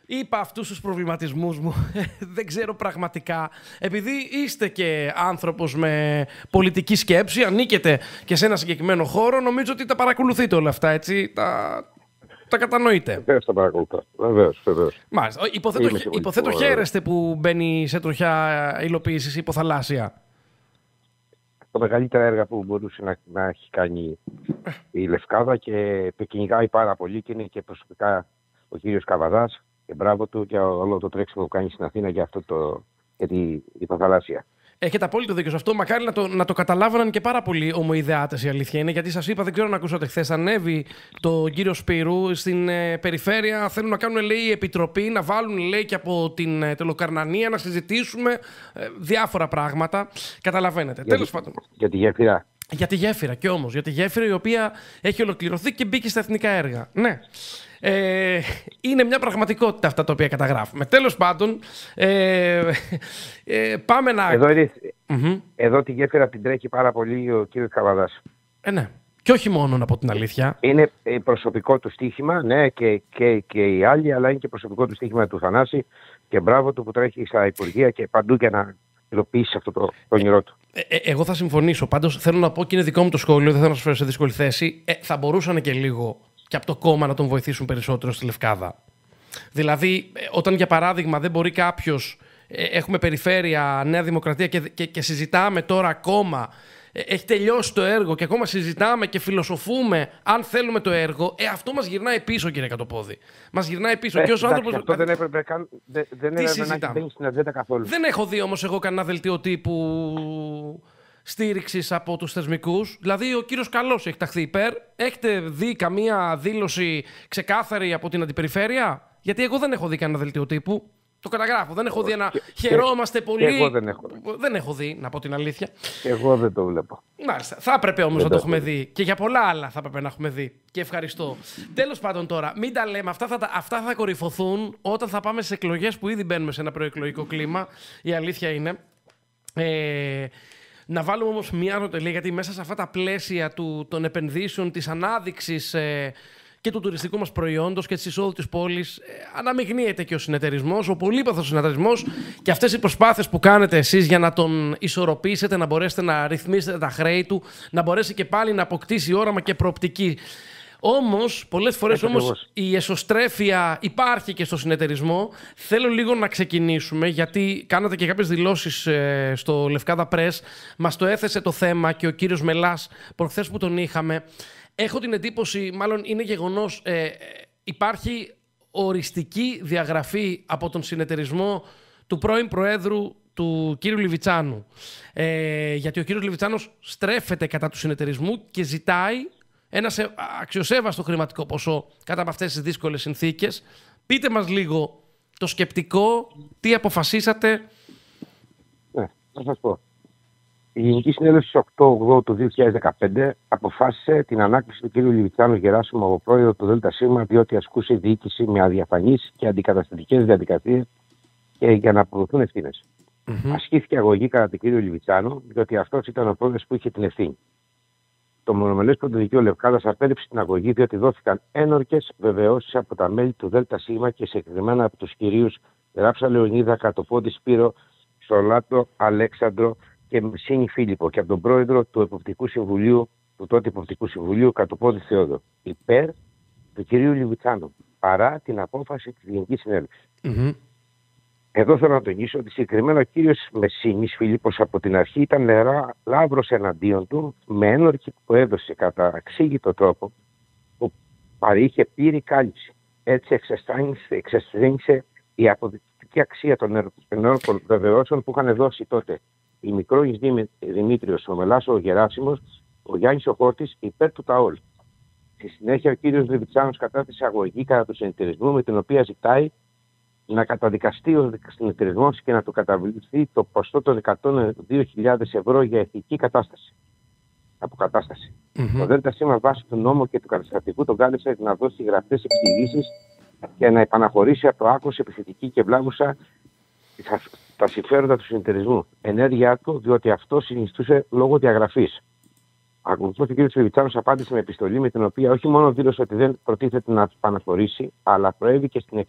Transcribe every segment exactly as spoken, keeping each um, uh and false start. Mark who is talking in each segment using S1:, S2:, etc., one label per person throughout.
S1: είπα αυτούς τους προβληματισμούς μου, δεν ξέρω πραγματικά, επειδή είστε και άνθρωπος με πολιτική σκέψη, ανήκετε και σε ένα συγκεκριμένο χώρο, νομίζω ότι τα παρακολουθείτε όλα αυτά, έτσι, τα, τα κατανοείτε.
S2: Βεβαίως τα παρακολουθώ, βεβαίως, βεβαίως.
S1: Μάλιστα, υποθέτω, υποθέτω χαίρεστε που μπαίνει σε τροχιά υλοποίησης υποθαλάσσια.
S2: Τα μεγαλύτερα έργα που μπορούσε να, να έχει κάνει η Λευκάδα και το κυνηγάει πάρα πολύ και είναι και προσωπικά ο κύριος Καβαδάς και μπράβο του για όλο το τρέξιμο που κάνει στην Αθήνα για, αυτό το, για την υποθαλάσσια.
S1: Έχετε απόλυτο δίκιο σε αυτό. Μακάρι να το, να το καταλάβαιναν και πάρα πολλοί ομοειδεάτες, η αλήθεια είναι. Γιατί σας είπα, δεν ξέρω αν ακούσατε χθες, ανέβη το κύριο Σπύρου στην ε, περιφέρεια. Θέλουν να κάνουν, λέει, επιτροπή, να βάλουν, λέει, και από την ε, Τελοκαρνανία να συζητήσουμε ε, διάφορα πράγματα. Καταλαβαίνετε.
S2: Για,
S1: Τέλος πάντων.
S2: Για τη γέφυρα.
S1: Για τη γέφυρα και όμως. Για τη γέφυρα η οποία έχει ολοκληρωθεί και μπήκε στα εθνικά έργα. Ναι. Ε, είναι μια πραγματικότητα αυτά τα οποία καταγράφουμε. Τέλος πάντων, ε, ε, πάμε να...
S2: Εδώ, είναι,
S1: mm-hmm.
S2: εδώ τη γέφυρα την τρέχει πάρα πολύ ο κύριος Καβαδάς.
S1: Ε, ναι. Και όχι μόνο, από την αλήθεια.
S2: Είναι προσωπικό του στοίχημα, ναι, και, και, και οι άλλοι, αλλά είναι και προσωπικό του στοίχημα του Θανάση και μπράβο του που τρέχει στα Υπουργεία και παντού για να υλοποιήσει αυτό το, το όνειρό του.
S1: Ε, ε, εγώ θα συμφωνήσω. Πάντως θέλω να πω και είναι δικό μου το σχόλιο, δεν θέλω να σας φέρω σε δύσκολη θέση. Ε, θα μπορούσαν και λίγο και από το κόμμα να τον βοηθήσουν περισσότερο στη Λευκάδα. Δηλαδή, όταν για παράδειγμα δεν μπορεί κάποιος, ε, έχουμε περιφέρεια, Νέα Δημοκρατία και, και, και συζητάμε τώρα ακόμα, ε, έχει τελειώσει το έργο και ακόμα συζητάμε και φιλοσοφούμε αν θέλουμε το έργο, ε, αυτό μας γυρνάει πίσω, κύριε Κατοπόδη. Μας γυρνάει πίσω.
S2: Ε,
S1: και ως
S2: εντάξει,
S1: άνθρωπος...
S2: αυτό δεν έπρεπε καν, δε, δεν έπρεπε να μπαίνει στην ατζέντα καθόλου.
S1: Δεν έχω δει όμως εγώ κανένα δελτίο τύπου στήριξης από τους θεσμικούς. Δηλαδή, ο κύριος Καλός έχει ταχθεί υπέρ. Έχετε δει καμία δήλωση ξεκάθαρη από την αντιπεριφέρεια? Γιατί εγώ δεν έχω δει κανένα δελτίο τύπου. Το καταγράφω. Δεν έχω δει ένα
S2: και,
S1: χαιρόμαστε
S2: και,
S1: πολύ.
S2: Και εγώ δεν έχω.
S1: Δεν έχω δει, να πω την αλήθεια.
S2: Και εγώ δεν το βλέπω.
S1: Μάλιστα. Θα έπρεπε όμως να το έχουμε δει. Και για πολλά άλλα θα έπρεπε να έχουμε δει. Και ευχαριστώ. Τέλος πάντων τώρα, μην τα λέμε. Αυτά θα, αυτά θα κορυφωθούν όταν θα πάμε σε εκλογές που ήδη μπαίνουμε σε ένα προεκλογικό κλίμα. Η αλήθεια είναι. Ε, Να βάλουμε όμως μια ρωτελή, γιατί μέσα σε αυτά τα πλαίσια του, των επενδύσεων, της ανάδειξης ε, και του τουριστικού μας προϊόντος και της εισόδου της πόλης, ε, αναμειγνύεται και ο συνεταιρισμός, ο πολύπαθος συνεταιρισμός και αυτές οι προσπάθειες που κάνετε εσείς για να τον ισορροπήσετε, να μπορέσετε να ρυθμίσετε τα χρέη του, να μπορέσει και πάλι να αποκτήσει όραμα και προοπτική. Όμως, πολλές φορές όμως η εσωστρέφεια υπάρχει και στο συνεταιρισμό. Θέλω λίγο να ξεκινήσουμε, γιατί κάνατε και κάποιες δηλώσεις ε, στο Λευκάδα Press. Μας το έθεσε το θέμα και ο κύριος Μελάς προχθές που τον είχαμε. Έχω την εντύπωση, μάλλον είναι γεγονός, ε, υπάρχει οριστική διαγραφή από τον συνεταιρισμό του πρώην Προέδρου του κύριου Λιβιτσάνου. Ε, γιατί ο κύριος Λιβιτσάνος στρέφεται κατά του συνεταιρισμού και ζητάει ένα αξιοσέβαστο χρηματικό ποσό κατά από αυτές τις δύσκολες συνθήκες. Πείτε μας λίγο το σκεπτικό, τι αποφασίσατε.
S2: Ναι, θα σας πω. Η Γενική Συνέλευση στις οκτώ ογδόου του δύο χιλιάδες δεκαπέντε αποφάσισε την ανάκληση του κ. Λιβιτσάνου Γεράσιμου από πρόεδρο του ΔΣ, διότι ασκούσε διοίκηση με αδιαφανείς και αντικαταστατικές διαδικασίες και για να αποδοθούν ευθύνες. Mm-hmm. Ασκήθηκε αγωγή κατά τον κ. Λιβιτσάνου, διότι αυτός ήταν ο πρόεδρος που είχε την ευθύνη. Το μονομελές πρωτοδικείο Λευκάδας απέρριψε την αγωγή, διότι δόθηκαν ένορκες βεβαιώσεις από τα μέλη του ΔΣ και συγκεκριμένα από τους κυρίους Ράψα Λεωνίδα, Κατοπόδη Σπύρο, Σολάτο Αλέξανδρο και Μεσίνη Φίλιππο και από τον πρόεδρο του Εποπτικού Συμβουλίου, του τότε Εποπτικού Συμβουλίου, Κατοπόδη Θεόδο, υπέρ του κυρίου Λιβιτσάνου, παρά την απόφαση της Γενικής Συνέλευσης. Mm-hmm. Εδώ θέλω να τονίσω ότι συγκεκριμένα ο κύριος Μεσίνης Φίλιππος από την αρχή ήταν νερά λαύρος εναντίον του, με ένορκη που έδωσε κατά αξίγητο τρόπο που παρήχε πλήρη κάλυψη. Έτσι εξασθένησε η αποδεικτική αξία των ενόρκων βεβαιώσεων που είχαν δώσει τότε η Μικρόνης Δημήτριος, ο Μελάς ο Γεράσιμος, ο Γιάννης ο Χόρτης υπέρ του ΤΑΟΛ. Στη συνέχεια ο κύριος Λιβιτσάνος κατάθεσε αγωγή κατά του συνεταιρισμού, με την οποία ζητάει να καταδικαστεί ο συνεταιρισμός και να του καταβληθεί το ποσό των εκατόν δύο χιλιάδες ευρώ για ηθική κατάσταση. Αποκατάσταση. Mm-hmm. Το ΔΣ βάσει του νόμου και του καταστατικού τον κάλεσε να δώσει γραπτές εξηγήσεις και να επαναχωρήσει από το άκρος επιθετική και βλάβουσα τα συμφέροντα του συνεταιρισμού. Ενέργειά του, διότι αυτό συνιστούσε λόγω διαγραφής. Ακολουθώς ο κ. Λιβιτσάνος απάντησε με επιστολή, με την οποία όχι μόνο δήλωσε ότι δεν προτίθεται να επαναχωρήσει, αλλά προέβη και στην εξής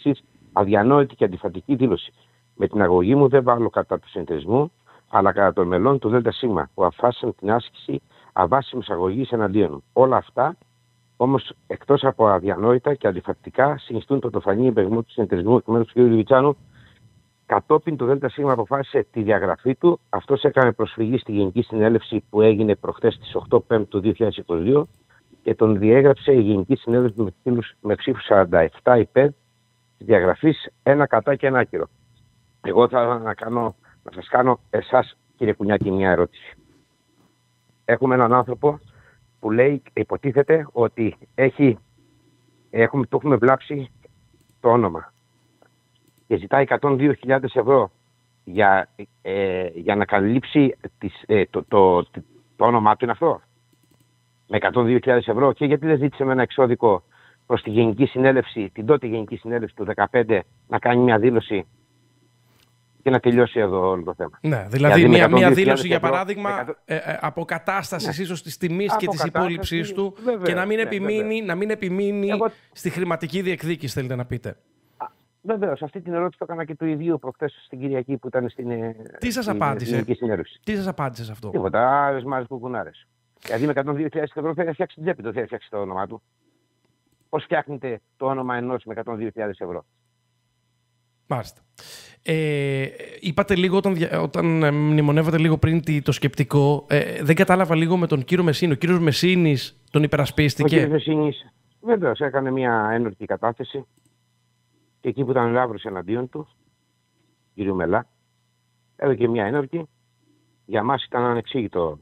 S2: Αδιανόητη και αντιφατική δήλωση. Με την αγωγή μου δεν βάλω κατά του συνεταιρισμού, αλλά κατά των μελών του ΔΣ που αφάσισαν την άσκηση αβάσιμης αγωγής εναντίον μου. Όλα αυτά, όμως, εκτός από αδιανόητα και αντιφατικά, συνιστούν το τοφανή υπερβασμό του συνεταιρισμού εκ μέρους του κ. Λιβιτσάνου. Κατόπιν το ΔΣ αποφάσισε τη διαγραφή του. Αυτός έκανε προσφυγή στη Γενική Συνέλευση που έγινε προχθές στις οκτώ Πέμπτου του δύο χιλιάδες είκοσι δύο και τον διέγραψε η Γενική Συνέλευση με ψήφους σαράντα επτά υπέρ της διαγραφής, ένα κατά και ένα άκυρο. Εγώ θα ήθελα να, κάνω, να σας κάνω εσάς, κύριε Κουνιάκη, μια ερώτηση. Έχουμε έναν άνθρωπο που λέει, υποτίθεται ότι έχει, έχουμε, το έχουμε βλάψει το όνομα και ζητάει εκατόν δύο χιλιάδες ευρώ για, ε, για να καλύψει τις, ε, το, το, το, το όνομά του είναι αυτό. Με εκατόν δύο χιλιάδες ευρώ, και γιατί δεν ζήτησε με ένα εξώδικο προς τη Γενική Συνέλευση, την τότε Γενική Συνέλευση του δύο χιλιάδες δεκαπέντε, να κάνει μια δήλωση και να τελειώσει εδώ όλο το θέμα.
S1: Ναι, δηλαδή μια, μια δήλωση για παράδειγμα εκατό... ε, ε, αποκατάστασης, ναι, ίσως της τιμής και της υπόλοιψής του, βεβαίως, και να μην, ναι, επιμείνει, να μην επιμείνει Εγώ... στη χρηματική διεκδίκηση, θέλετε να πείτε.
S2: Βεβαίως, αυτή την ερώτηση το έκανα και του ιδίου προχθές στην Κυριακή που ήταν στην
S1: Τι σας απάντησε, Τι σας απάντησε σε αυτό?
S2: Τίποτα, άρες μάρες που κουνάρες. Δηλαδή με εκατόν δύο χιλιάδες ευρώ θα φτιάξει την τσέπη, το θα φτιάξει το όνομά του. Πώς φτιάχνετε το όνομα ενός με εκατόν δύο χιλιάδες ευρώ?
S1: Μάλιστα. Ε, είπατε λίγο, όταν, όταν μνημονεύατε λίγο πριν το σκεπτικό, ε, δεν κατάλαβα λίγο με τον κύριο Μεσίνη. Ο κύριος Μεσίνης τον υπερασπίστηκε?
S2: Ο κύριος Μεσίνης, βεβαίως, έκανε μια ένορκη κατάθεση και εκεί που ήταν Λαύρος εναντίον του, κύριο Μελά, έδωκε μια ένορκη. Για μας ήταν ανεξήγητο,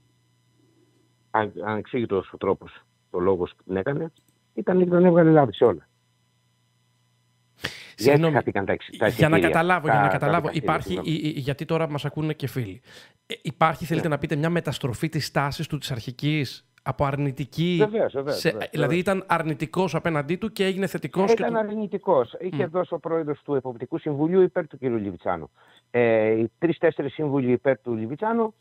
S2: ανεξήγητος ο τρόπος, το λόγος που την έκανε. Ήταν και τον έβγαλε λάδι σε όλα.
S1: Συγγνώμη, τα για να καταλάβω, τα, για να καταλάβω τα υπάρχει, γιατί τώρα μας ακούνε και φίλοι. Ε, υπάρχει, θέλετε yeah. να πείτε, μια μεταστροφή της τάσης του της αρχικής από αρνητική.
S2: Βεβαίως, βεβαίως,
S1: σε,
S2: βεβαίως,
S1: δηλαδή
S2: βεβαίως.
S1: ήταν αρνητικός απέναντί του και έγινε θετικός.
S2: Ήταν
S1: του...
S2: αρνητικός. Είχε mm. δώσει ο πρόεδρος του Εποπτικού Συμβουλίου υπέρ του κ. Λιβιτσάνου. Ε, οι τρεις-τέσσερις σύμβουλοι υπέρ του Λιβιτσάνου.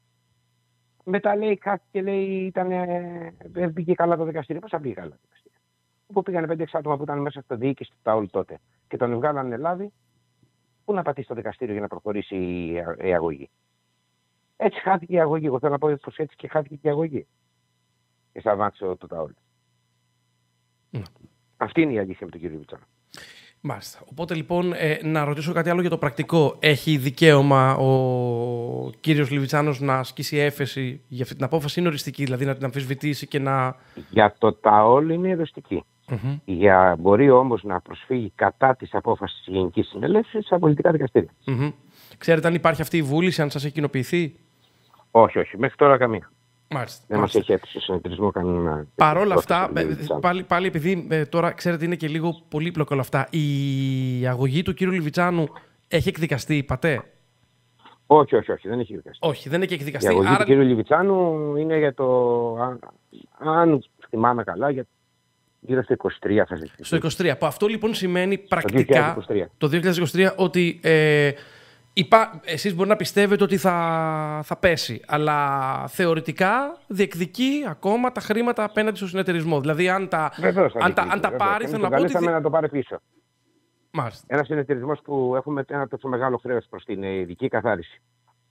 S2: Μετά λέει κάτι και λέει ήταν, ε, δεν πήγε καλά το δικαστήριο. Πώς θα πήγε καλά το δικαστήριο? Που πήγανε πέντε έξι άτομα που ήταν μέσα στο διοίκηση του ΤΑΟΛ τότε και τον βγάλανε λάδι, πού να πατήσει το δικαστήριο για να προχωρήσει η, η αγωγή? Έτσι χάθηκε η αγωγή. Εγώ θέλω να πω πως έτσι και χάθηκε και η αγωγή. Και σταμάτησε το ΤΑΟΛ. Mm. Αυτή είναι η αλήθεια με τον κύριο Λιβιτσάνο.
S1: Μάλιστα. Οπότε λοιπόν, ε, να ρωτήσω κάτι άλλο για το πρακτικό. Έχει δικαίωμα ο κύριος Λιβιτσάνος να ασκήσει έφεση για αυτή την απόφαση? Είναι οριστική, δηλαδή να την αμφισβητήσει και να...
S2: Για το ΤΑΟΛ είναι οριστική. Mm-hmm. Για, μπορεί όμως να προσφύγει κατά της απόφασης της Γενικής Συνέλευσης στα πολιτικά δικαστήρια.
S1: Mm-hmm. Ξέρετε αν υπάρχει αυτή η βούληση, αν σας έχει κοινοποιηθεί?
S2: Όχι, όχι. Μέχρι τώρα καμία.
S1: Μάλιστα,
S2: δεν μας έχει έρθει στο συνεταιρισμό κανένα.
S1: Παρ' όλα αυτά, πάλι, πάλι επειδή ε, τώρα ξέρετε είναι και λίγο πολύπλοκο όλα αυτά, η αγωγή του κύριου Λιβιτσάνου έχει εκδικαστεί, είπατε?
S2: Όχι, όχι, όχι, δεν έχει εκδικαστεί.
S1: Όχι, δεν έχει εκδικαστεί.
S2: Η αγωγή
S1: άρα...
S2: του κύριου Λιβιτσάνου είναι για το, αν, αν θυμάμαι καλά, για γύρω στο είκοσι τρία θα ζητήσει.
S1: Στο είκοσι τρία. Που αυτό λοιπόν σημαίνει πρακτικά το δύο χιλιάδες είκοσι τρία ότι... Ε, Υπά... Εσείς μπορεί να πιστεύετε ότι θα... θα πέσει, αλλά θεωρητικά διεκδικεί ακόμα τα χρήματα απέναντι στο συνεταιρισμό. Δηλαδή, αν τα,
S2: βεβαίως,
S1: αν τα, αν τα πάρει, θέλω να πω ότι...
S2: να το πάρει πίσω.
S1: Μάλιστα.
S2: Ένας συνεταιρισμός που έχουμε ένα τόσο μεγάλο χρέος προς την ειδική καθάριση.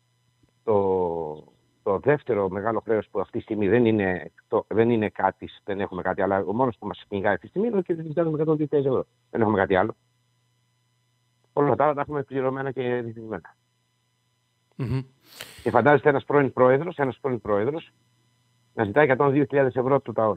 S2: Το, το δεύτερο μεγάλο χρέος που αυτή τη στιγμή δεν είναι, το... δεν είναι κάτι, δεν έχουμε κάτι άλλο. Ο μόνος που μας κυνηγάει αυτή τη στιγμή είναι ο κ. Λιβιτσάνου με εκατόν δύο χιλιάδες ευρώ. Δεν έχουμε κάτι άλλο. Όλα τα άλλα τα έχουμε πληρωμένα και ρυθμισμένα. Mm-hmm. Και φαντάζεστε ένας πρώην πρόεδρος, ένας πρώην πρόεδρος να ζητάει εκατόν δύο χιλιάδες ευρώ από το ΤΑΟΛ.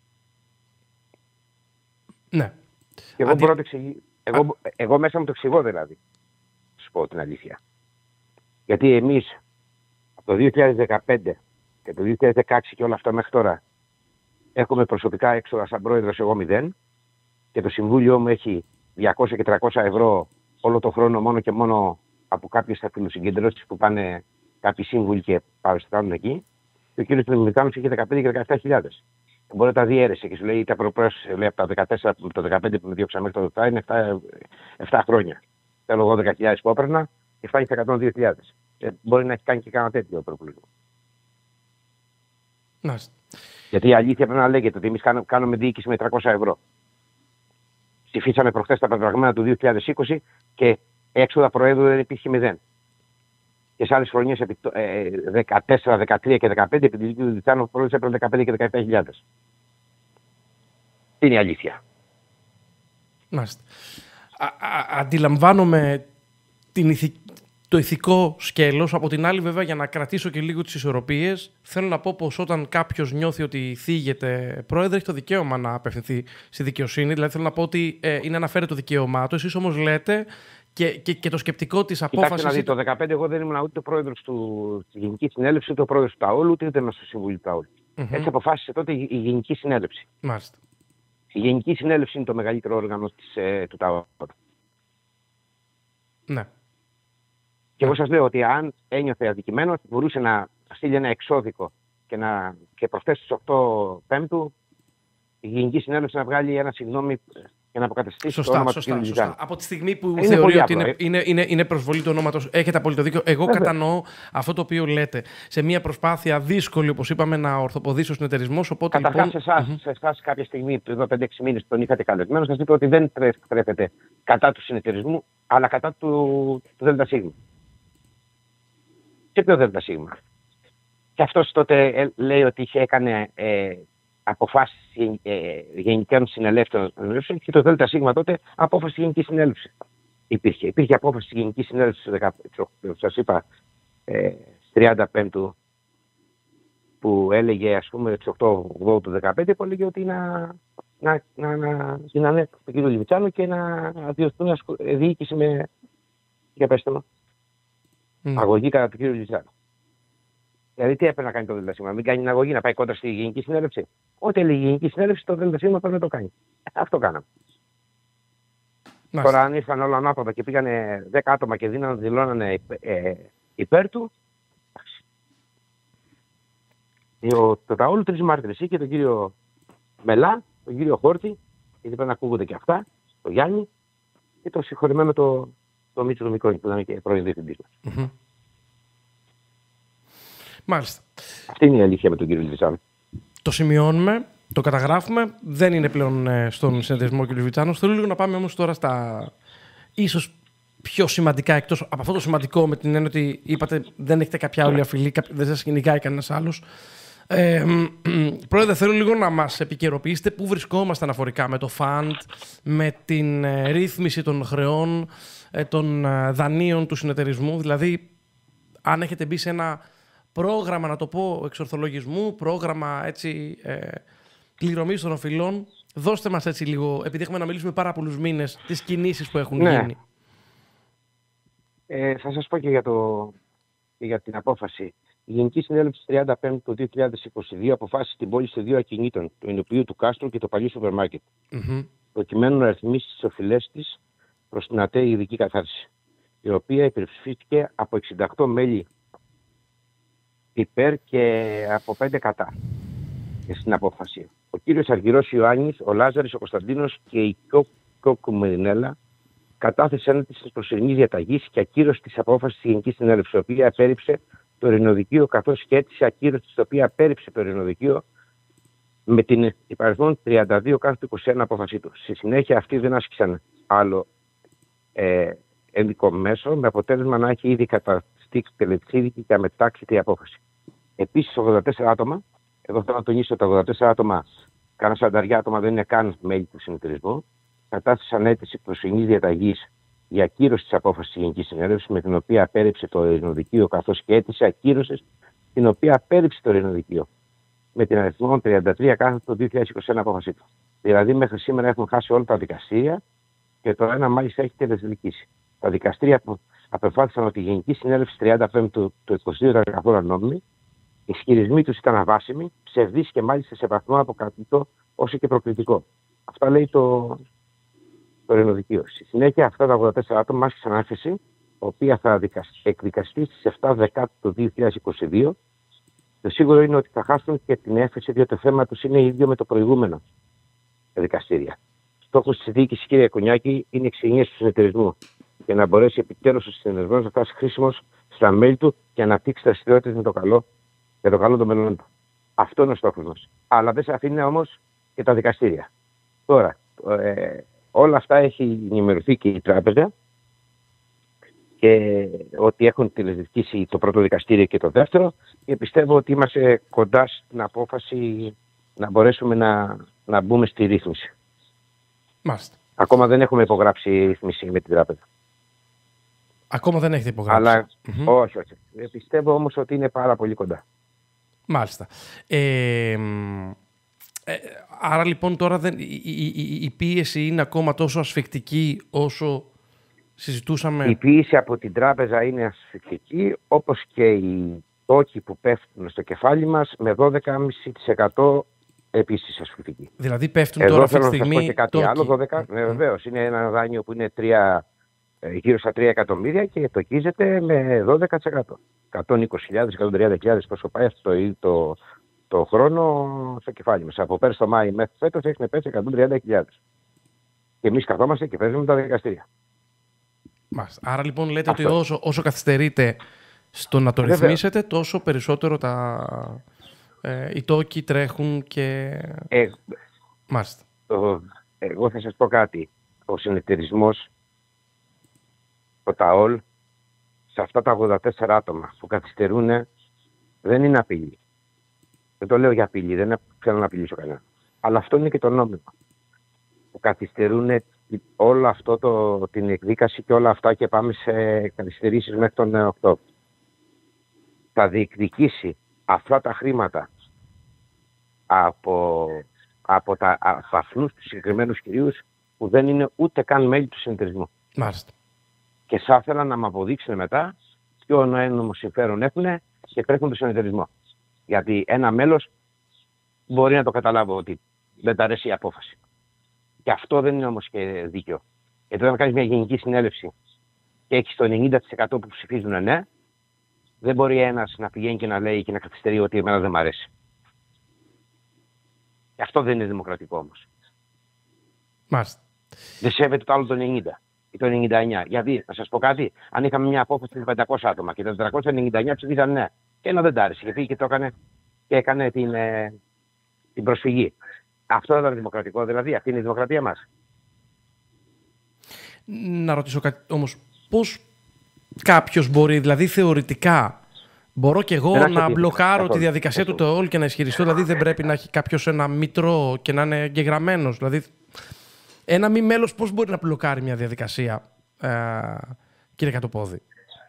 S1: Ναι.
S2: Και εγώ, Αντι... μπορώ να το εξηγήσω. Εγώ, Α... εγώ μέσα μου το εξηγώ δηλαδή. Σου πω την αλήθεια. Γιατί εμείς από το δύο χιλιάδες δεκαπέντε και το δύο χιλιάδες δεκαέξι και όλα αυτά μέχρι τώρα έχουμε προσωπικά έξοδα σαν πρόεδρος εγώ μηδέν και το συμβούλιο μου έχει διακόσια και τριακόσια ευρώ όλο το χρόνο μόνο και μόνο από κάποιες φιλοσυγκεντρώσεις που πάνε κάποιοι σύμβουλοι και παραστάνουν εκεί. Και ο κύριος Λιβιτσάνος είχε δεκαπέντε και δεκαεπτά χιλιάδες. Μπορεί να τα διέρεσε και σου λέει τα προπρόσεις, λέει από τα δεκατέσσερα, το δεκαπέντε που με διώξα μέχρι το δεκαεπτά είναι επτά χρόνια. Θέλω εγώ δέκα χιλιάδες που έπαιρνα και φτάνει στα εκατόν δύο χιλιάδες. Ε, μπορεί να έχει κάνει και κανένα τέτοιο προπλήγμα.
S1: Nice.
S2: Γιατί η αλήθεια πρέπει να λέγεται ότι εμείς κάνουμε διοίκηση με τριακόσια ευρώ. Ψηφίσαμε προχθές τα πεπραγμένα του δύο χιλιάδες είκοσι και έξοδα προέδρου δεν υπήρχε μηδέν. Και σε άλλες χρονιές δεκατέσσερα, δεκατρία και δεκαπέντε επί τη δική του Λιβιτσάνου ο πρόεδρος έπαιρνε δεκαπέντε και δεκαεπτά χιλιάδες. Τι είναι η αλήθεια.
S1: Μάλιστα. Α, α, αντιλαμβάνομαι την ηθι... το ηθικό σκέλος. Από την άλλη, βέβαια, για να κρατήσω και λίγο τις ισορροπίες, θέλω να πω πως όταν κάποιος νιώθει ότι θίγεται πρόεδρε, έχει το δικαίωμα να απευθυνθεί στη δικαιοσύνη. Δηλαδή, θέλω να πω ότι ε, είναι αναφέρει το δικαίωμά του. Εσείς όμως λέτε και, και, και το σκεπτικό της απόφασης.
S2: Κοιτάξτε να δείτε, το δύο χιλιάδες δεκαπέντε εγώ δεν ήμουν ούτε ο πρόεδρος της Γενικής Συνέλευσης, ούτε ο πρόεδρος του ΤΑΟΛ, ούτε ήταν στο Συμβούλιο του ΤΑΟΛ. Mm-hmm. Έτσι αποφάσισε τότε η Γενική Συνέλευση.
S1: Μάλιστα.
S2: Η Γενική Συνέλευση είναι το μεγαλύτερο όργανο της, ε, του ΤΑΟΛ.
S1: Ναι.
S2: Και εγώ σας λέω ότι αν ένιωθε αδικημένος, μπορούσε να στείλει ένα εξώδικο και, να, και προχθές στις οκτώ Πέμπτου η Γενική Συνέλευση να βγάλει ένα συγγνώμη και να αποκαταστήσει
S1: σωστά,
S2: το όνομα
S1: σωστά,
S2: του κ.
S1: Σωστά. Από τη στιγμή που
S2: είναι
S1: θεωρεί ότι
S2: απλό,
S1: είναι, είναι, είναι, είναι προσβολή του ονόματος, έχετε απόλυτο δίκιο. Εγώ Βέβαια. κατανοώ αυτό το οποίο λέτε. Σε μια προσπάθεια δύσκολη, όπως είπαμε, να ορθοποδήσει ο συνεταιρισμός.
S2: Καταρχάς, λοιπόν... σε εσάς, mm-hmm. σε εσάς κάποια στιγμή, εδώ πέντε έξι μήνες, τον είχατε καλεσμένο, σας είπε ότι δεν τρέφεται κατά του συνεταιρισμού, αλλά κατά του, του ΔΣ. Και ποιο ΔΣ. Και αυτός τότε ε, λέει ότι είχε έκανε ε, αποφάσεις ε, γενικών συνελεύσεων και το ΔΣ τότε απόφαση γενική συνέλευση. Υπήρχε. Υπήρχε απόφαση γενική συνέλευση, σας είπα, ε, τριάντα Πέμπτου, που έλεγε, ας πούμε, στις οκτώ ογδόη του δεκαπέντε, που έλεγε ότι να, να, να, να συνανέ τον κύριο Λιβιτσάνο και να αδειωθούν διοίκηση με, για πέστε μου, mm. αγωγή κατά του κύριου Λιβιτσάνου. Δηλαδή, τι έπρεπε να κάνει το ΔΣ, να μην κάνει την αγωγή, να πάει κόντρα στη Γενική Συνέλευση. Ό,τι έλεγε η Γενική Συνέλευση, το ΔΣ πρέπει να το κάνει. Αυτό κάναμε. Τώρα, αν ήρθαν όλα ανάποδα και πήγανε δέκα άτομα και δίνανε, δηλώνανε ε, υπέρ του. Ο, το ΤΑΟΛ τρεις μάρτυρες είχε τον κύριο Μελά, τον κύριο Χόρτη, γιατί πρέπει να ακούγονται και αυτά, τον Γιάννη, και το συγχωρημένο το, το Μίτσο το Μικρόνι, που ήταν και πρώην διευθυντής μας. Mm-hmm.
S1: Μάλιστα.
S2: Αυτή είναι η αλήθεια με τον κύριο Λιβιτσάνο.
S1: Το σημειώνουμε, το καταγράφουμε. Δεν είναι πλέον ε, στον συνεταιρισμό κ. Λιβιτσάνο. Θέλω λίγο να πάμε όμως τώρα στα ίσως πιο σημαντικά, εκτός από αυτό το σημαντικό, με την έννοια ότι είπατε δεν έχετε κάποια άλλη αφιλή, δεν σας κυνηγάει κανένας άλλος. Ε, Πρόεδρε, θέλω λίγο να μας επικαιροποιήσετε πού βρισκόμαστε αναφορικά με το φαντ, με την ε, ρύθμιση των χρεών, ε, των ε, δανείων του συνεταιρισμού. Δηλαδή, αν έχετε μπει σε ένα πρόγραμμα, να το πω, εξορθολογισμού, πρόγραμμα έτσι, ε, πληρωμής των οφειλών. Δώστε μας έτσι λίγο, επειδή έχουμε να μιλήσουμε πάρα πολλούς μήνες, τις κινήσεις που έχουν
S2: ναι.
S1: γίνει.
S2: Ε, θα σας πω και για, το, και για την απόφαση. Η Γενική Συνέλευση τριάντα Πέμπτου του δύο χιλιάδες είκοσι δύο αποφάσισε την πώληση δύο ακινήτων, του Ενοποιείου του Κάστρου και το παλιού σούπερ μάρκετ, mm-hmm. προκειμένου να ρυθμίσει τις οφειλές της προς την ΑΤΕ ειδική καθάριση, η οποία υπερψηφίστηκε από εξήντα οκτώ μέλη υπέρ και από πέντε κατά στην απόφαση. Ο κύριος Αργυρός Ιωάννης, ο Λάζαρης, ο Κωνσταντίνος και η Κόκκου Μερινέλα κατάθεσαν τις προσωρινής διαταγής και ακύρωση της απόφασης της Γενικής Συνέλευσης, η οποία απέρριψε το Ειρηνοδικείο, καθώς και έτσι ακύρωση της οποία απέρριψε το Ειρηνοδικείο με την υπαριθμόν τριάντα δύο κάθετο είκοσι ένα απόφασή του. Στη συνέχεια αυτοί δεν άσκησαν άλλο ε, ένδικο μέσο, με αποτέλεσμα να έχει ήδη καταστεί τελεξίδικη και αμετάξιτη απόφαση. Επίσης, ογδόντα τέσσερα άτομα, εδώ θέλω να τονίσω ότι τα ογδόντα τέσσερα άτομα, κάνα σαράντα άτομα δεν είναι καν μέλη του συνεταιρισμού, κατάθεσαν αίτηση προσωρινής διαταγής για ακύρωση της απόφασης της Γενικής Συνέλευσης, με την οποία απέρριψε το Ειρηνοδικείο, καθώς και αίτηση ακύρωσης, την οποία απέρριψε το Ειρηνοδικείο, με την αριθμό τριάντα τρία κάθετο το δύο χιλιάδες είκοσι ένα απόφασή του. Δηλαδή, μέχρι σήμερα έχουν χάσει όλα τα δικαστήρια και το ένα μάλιστα έχει τελεσδικήσει. Τα δικαστήρια απεφάσισαν ότι η Γενική Συνέλευση τριάντα Πέμπτου του είκοσι δύο ήταν καθόλου ανώμιμη, οι ισχυρισμοί τους ήταν αβάσιμοι, ψευδείς και μάλιστα σε βαθμό αποκατητό όσο και προκλητικό. Αυτά λέει το, το Ειρηνοδικείο. Στη συνέχεια, αυτά τα ογδόντα τέσσερα άτομα άσκησαν έφεση, η οποία θα εκδικαστεί στις επτά Δεκάτου του δύο χιλιάδες είκοσι δύο. Το σίγουρο είναι ότι θα χάσουν και την έφεση, διότι το θέμα τους είναι ίδιο με το προηγούμενο δικαστήρια. Στόχος της διοίκησης, κύριε Κονιάκη, είναι η εξυγίανση του συνεταιρισμού για να μπορέσει επιτέλους ο συνεταιρισμός να φτάσει χρήσιμος στα μέλη του και να αναπτύξει δραστηριότητες με το καλό, για το καλό των μελών του. Αυτό είναι ο στόχος μας. Αλλά δεν σε αφήνει όμως και τα δικαστήρια. Τώρα, ε, όλα αυτά έχει ενημερωθεί και η τράπεζα και ότι έχουν τηλεδιοικήσει το πρώτο δικαστήριο και το δεύτερο και πιστεύω ότι είμαστε κοντά στην απόφαση να μπορέσουμε να, να μπούμε στη ρύθμιση.
S1: Μάλιστα.
S2: Ακόμα δεν έχουμε υπογράψει ρύθμιση με την τράπεζα.
S1: Ακόμα δεν έχετε υπογράψει.
S2: Αλλά
S1: mm-hmm.
S2: όχι, όχι. Πιστεύω όμως ότι είναι πάρα πολύ κοντά.
S1: Μάλιστα. Ε, ε, άρα λοιπόν τώρα δεν, η, η, η, η πίεση είναι ακόμα τόσο ασφικτική όσο συζητούσαμε.
S2: Η πίεση από την τράπεζα είναι ασφικτική, όπως και οι τόκοι που πέφτουν στο κεφάλι μας με δώδεκα κόμμα πέντε τοις εκατό επίσης ασφικτική.
S1: Δηλαδή πέφτουν
S2: Εδώ
S1: τώρα αυτή τη
S2: θέλω να σας
S1: στιγμή
S2: πω και κάτι
S1: τόκοι.
S2: άλλο. δώδεκα,
S1: Mm.
S2: ναι, βεβαίως, είναι ένα δάνειο που είναι τρία, γύρω στα τρία εκατομμύρια και τοκίζεται με δώδεκα τοις εκατό. εκατόν είκοσι χιλιάδες, εκατόν τριάντα χιλιάδες πόσο πάει αυτό το, το, το χρόνο στο κεφάλι μας. Από πέρσι το Μάη μέχρι φέτος έχει πέσει εκατόν τριάντα χιλιάδες. Και εμείς καθόμαστε και παίζουμε τα δικαστήρια.
S1: Μάλιστα. Άρα λοιπόν λέτε
S2: Αυτό.
S1: ότι όσο, όσο καθυστερείτε στο να το
S2: Βέβαια.
S1: ρυθμίσετε, τόσο περισσότερο τα, ε, οι τόκοι τρέχουν και...
S2: Ε,
S1: Μάλιστα.
S2: το, εγώ θα σας πω κάτι. Ο συνεταιρισμός, το ΤΑΟΛ, σε αυτά τα ογδόντα τέσσερα άτομα που καθυστερούν, δεν είναι απειλή. Δεν το λέω για απειλή, δεν θέλω να απειλήσω κανένα. Αλλά αυτό είναι και το νόμιμο. Που καθυστερούν όλο αυτό το, την εκδίκαση και όλα αυτά και πάμε σε καθυστερήσεις μέχρι τον Οκτώβριο. Θα διεκδικήσει αυτά τα χρήματα από, από, τα, από αυτούς τους συγκεκριμένους κυρίους που δεν είναι ούτε καν μέλη του συνεταιρισμού.
S1: Μάλιστα.
S2: Και θα ήθελα να μου αποδείξουν μετά ποιο ένομο συμφέρον έχουν και τρέχουν το συνεταιρισμό. Γιατί ένα μέλος μπορεί να το καταλάβω ότι δεν τα αρέσει η απόφαση. Και αυτό δεν είναι όμως και δίκαιο. Γιατί όταν κάνεις μια γενική συνέλευση και έχεις το ενενήντα τοις εκατό που ψηφίζουν ναι, δεν μπορεί ένας να πηγαίνει και να λέει και να καθυστερεί ότι εμένα δεν μ' αρέσει. Και αυτό δεν είναι δημοκρατικό όμως.
S1: Μάλιστα.
S2: Δεν σέβεται το άλλο το ενενήντα ή το ενενήντα εννιά. Γιατί, να σας πω κάτι, αν είχαμε μια απόφαση με πεντακόσια άτομα και τα τετρακόσια ενενήντα εννιά ψηφίσαν ναι, και ένα δεν τα άρεσε και πήγε και το έκανε και έκανε την, ε, την προσφυγή. Αυτό δεν ήταν δημοκρατικό, δηλαδή αυτή είναι η δημοκρατία μας.
S1: Να ρωτήσω κάτι όμως, πώς κάποιος μπορεί, δηλαδή θεωρητικά, μπορώ και εγώ
S2: Δεν
S1: να
S2: έχει
S1: μπλοκάρω
S2: καθόλου.
S1: τη διαδικασία του ΤΟΕΛ και να ισχυριστώ, δηλαδή δεν πρέπει να έχει κάποιος ένα μητρό και να είναι εγγεγραμμένος, δηλαδή ένα μη μέλος πώς μπορεί να μπλοκάρει μια διαδικασία, ε, κύριε Κατοπόδη?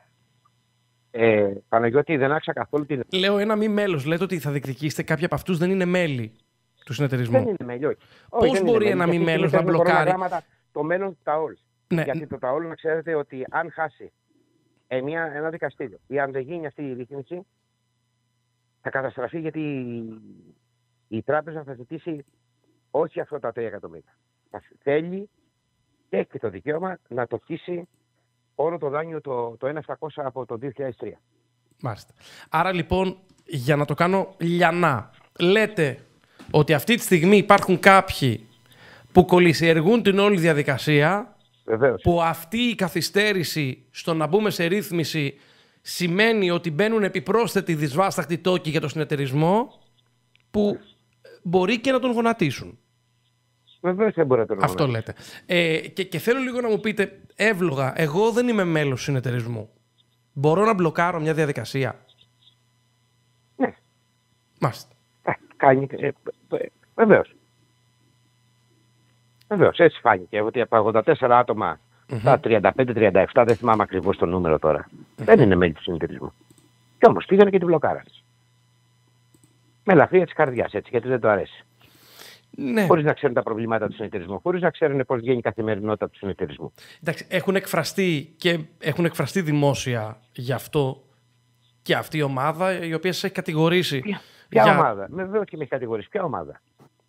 S2: Ε, Παναγιώτη, δεν άκουσα καθόλου την...
S1: Λέω ένα μη μέλος, λέτε ότι θα διεκδικήσετε κάποιοι από αυτούς δεν είναι μέλη του συνεταιρισμού.
S2: Δεν είναι μέλη, όχι.
S1: Πώς
S2: όχι,
S1: μπορεί
S2: είναι
S1: ένα
S2: μέλη.
S1: μη
S2: Γιατί
S1: μέλος
S2: παίρνουν
S1: να μπλοκάρει?
S2: γράμματα, το μέλλον του ΤΑΟΛ.
S1: Ναι.
S2: Γιατί το ΤΑΟΛ να ξέρετε ότι αν χάσει ε, μια, ένα δικαστήριο ή αν δεν γίνει αυτή η ρύθμιση, θα καταστραφεί γιατί η, η τράπεζα θα ζητήσει όχι αυτά τα τρία εκατομμύρια. Θα θέλει και έχει το δικαίωμα να το κτίσει όλο το δάνειο το, το ένα επτακόσια από το δύο χιλιάδες τρία.
S1: Μάλιστα. Άρα λοιπόν, για να το κάνω λιανά, λέτε ότι αυτή τη στιγμή υπάρχουν κάποιοι που κολυσιεργούν την όλη διαδικασία,
S2: Βεβαίως.
S1: που αυτή η καθυστέρηση στο να μπούμε σε ρύθμιση σημαίνει ότι μπαίνουν επιπρόσθετοι δυσβάσταχτοι τόκοι για το συνεταιρισμό που μπορεί και να τον γονατίσουν.
S2: Βεβαίως δεν μπορεί να τον
S1: Αυτό λέτε. Ε, και, και θέλω λίγο να μου πείτε εύλογα, εγώ δεν είμαι μέλος συνεταιρισμού. Μπορώ να μπλοκάρω μια διαδικασία?
S2: Ναι.
S1: Μάλιστα.
S2: Ε, κάνει, ε, ε, βεβαίως. Βεβαίως, έτσι φάνηκε. Ότι από ογδόντα τέσσερα άτομα, mm-hmm. τα τριάντα πέντε τριάντα επτά, δεν θυμάμαι ακριβώς το νούμερο τώρα, mm-hmm. δεν είναι μέλη του συνεταιρισμού. Κι όμως πήγανε και την μπλοκάρανε. Με ελαφρία της καρδιάς, έτσι, γιατί δεν το αρέσει.
S1: Ναι.
S2: Χωρίς να ξέρουν τα προβλήματα του συνεταιρισμού, χωρίς να ξέρουν πώς βγαίνει η καθημερινότητα του συνεταιρισμού.
S1: Εντάξει, έχουν εκφραστεί και έχουν εκφραστεί δημόσια γι' αυτό και αυτή η ομάδα, η οποία σας έχει κατηγορήσει.
S2: Ποια, ποια
S1: για...
S2: ομάδα? Βεβαίως και με έχει κατηγορήσει. Ποια ομάδα?